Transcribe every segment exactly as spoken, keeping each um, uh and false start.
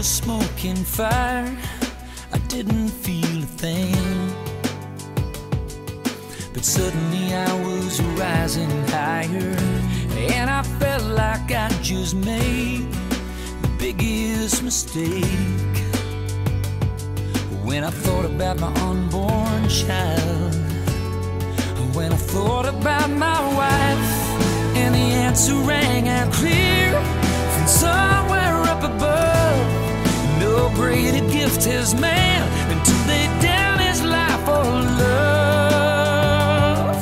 was smoking fire, I didn't feel a thing. But suddenly I was rising higher, and I felt like I just made the biggest mistake. When I thought about my unborn child, when I thought about my wife, and the answer rang out clear from somewhere up above. No greater gift has man than to lay down his life for love.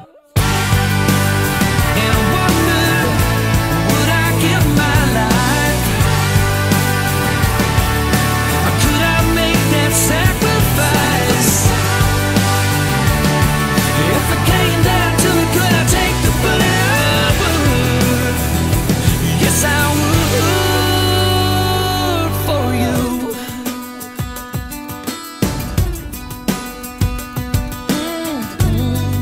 And I wonder, would I give my life? Or could I make that sacrifice? If it came down to it, could I take the bullet? I would. Yes, I would for you. Mm-hmm.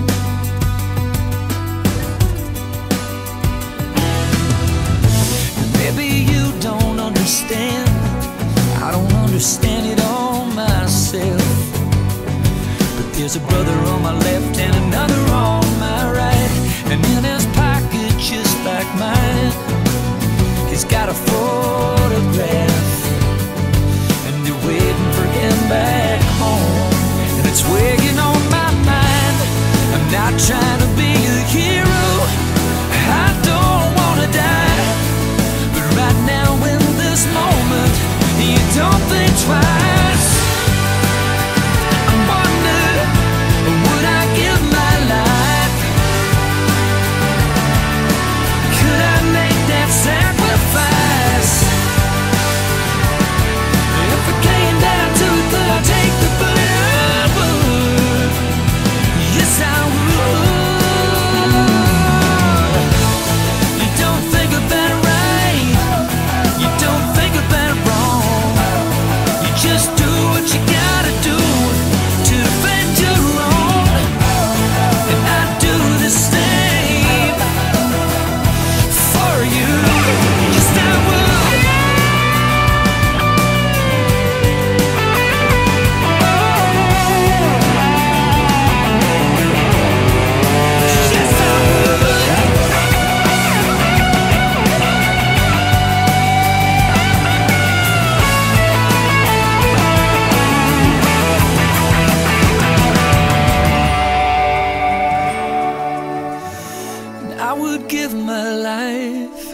Maybe you don't understand. I don't understand it all myself. There's a brother on my left and another on my right, and in his pocket, just like mine, he's got a photograph, and they're waiting for him back home. And it's weighing on my mind. I'm not trying to be a hero, I don't wanna die, but right now in this moment, you don't think twice. I would give my life